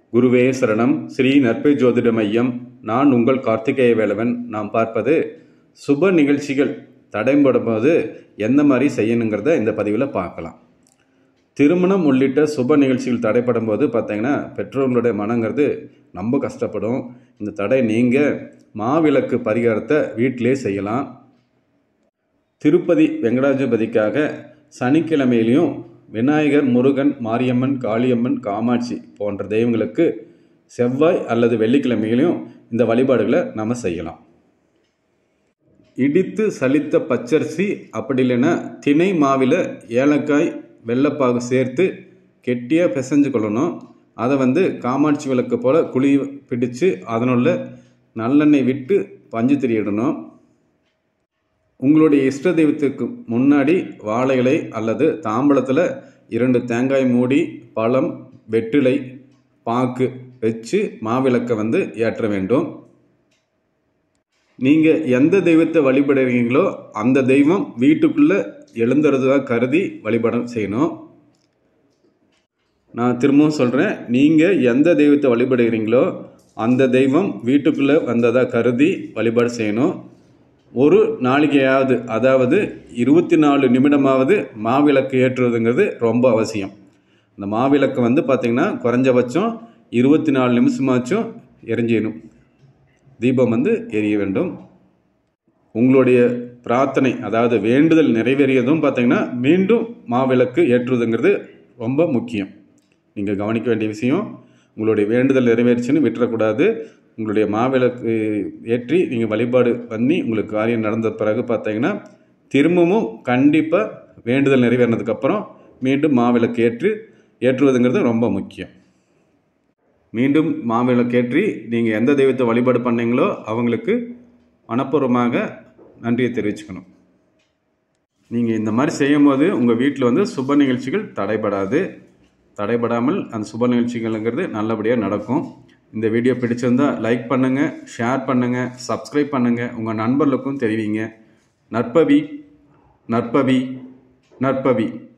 குருவே சரணம். ஸ்ரீ நற்பை ஜோதிட மையம். நான் உங்கள் கார்த்திகேய வேலவன். நாம் பார்ப்பது சுப நிகழ்ச்சிகள் தடைபடும்போது எந்த மாதிரி செய்யணுங்கிறத இந்த பதிவில் பார்க்கலாம். திருமணம் உள்ளிட்ட சுப நிகழ்ச்சிகள் தடைப்படும் போது பார்த்தீங்கன்னா பெற்றோர்களுடைய மனங்கிறது ரொம்ப கஷ்டப்படும். இந்த தடை நீங்கள் மாவிளக்கு பரிகாரத்தை வீட்டிலே செய்யலாம். திருப்பதி வெங்கடாஜபதிக்காக சனிக்கிழமையிலையும் விநாயகர், முருகன், மாரியம்மன், காளியம்மன், காமாட்சி போன்ற தெய்வங்களுக்கு செவ்வாய் அல்லது வெள்ளிக்கிழமையிலையும் இந்த வழிபாடுகளை நாம் செய்யலாம். இடித்து சலித்த பச்சரிசி அப்படி இல்லைன்னா திணை மாவில் ஏலக்காய், வெள்ளைப்பாகு சேர்த்து கெட்டியாக பிசைஞ்சு கொள்ளணும். அதை காமாட்சி விளக்கு போல் குழி பிடிச்சு அதனுள்ள நல்லெண்ணெய் விட்டு பஞ்சு திரியிடணும். உங்களுடைய இஷ்ட தெய்வத்துக்கு முன்னாடி வாழை இலை அல்லது தாம்பழத்தில் 2 தேங்காய் மூடி, பழம், வெற்றிலை, பாக்கு வச்சு மாவிளக்கை ஏற்ற வேண்டும். நீங்கள் எந்த தெய்வத்தை வழிபடுறீங்களோ அந்த தெய்வம் வீட்டுக்குள்ளே எழுந்துறதாக கருதி வழிபாடு செய்யணும். நான் திரும்பவும் சொல்கிறேன், நீங்கள் எந்த தெய்வத்தை வழிபடுகிறீங்களோ அந்த தெய்வம் வீட்டுக்குள்ளே வந்ததாக கருதி வழிபாடு செய்யணும். ஒரு நாளிகையாவது, அதாவது 24 நிமிடமாவது மாவிளக்கு ஏற்றுவதுங்கிறது ரொம்ப அவசியம். இந்த மாவிளக்கு பார்த்திங்கன்னா குறைஞ்சபட்சம் 24 நிமிஷமாச்சும் எரிஞ்சிடணும். தீபம் எரிய வேண்டும். உங்களுடைய பிரார்த்தனை, அதாவது வேண்டுதல் நிறைவேறியதும் பார்த்திங்கன்னா மீண்டும் மாவிளக்கு ஏற்றுவதுங்கிறது ரொம்ப முக்கியம். நீங்கள் கவனிக்க வேண்டிய விஷயம், உங்களுடைய வேண்டுதல் நிறைவேறிச்சுன்னு விட்டுறக்கூடாது. உங்களுடைய மாவிளக்கு ஏற்றி நீங்கள் வழிபாடு பண்ணி உங்களுக்கு காரியம் நடந்த பிறகு பார்த்தீங்கன்னா திரும்பவும் கண்டிப்பாக வேண்டுதல் நிறைவேறினதுக்கப்புறம் மீண்டும் மாவிளக்கு ஏற்றுவதுங்கிறது ரொம்ப முக்கியம். மீண்டும் மாவிளக்கு ஏற்றி நீங்கள் எந்த தெய்வத்தை வழிபாடு பண்ணீங்களோ அவங்களுக்கு மனப்பூர்வமாக நன்றியை தெரிவிச்சுக்கணும். நீங்கள் இந்த மாதிரி செய்யும் போது உங்கள் வீட்டில் சுப நிகழ்ச்சிகள் தடைபடாமல் அந்த சுப நிகழ்ச்சிகள்ங்கிறது நல்லபடியாக நடக்கும். இந்த வீடியோ பிடிச்சிருந்தால் லைக் பண்ணுங்கள், ஷேர் பண்ணுங்கள், சப்ஸ்கிரைப் பண்ணுங்கள், உங்கள் நண்பர்களுக்கும் தெரிவிங்க. நற்பவி நற்பவி நற்பவி.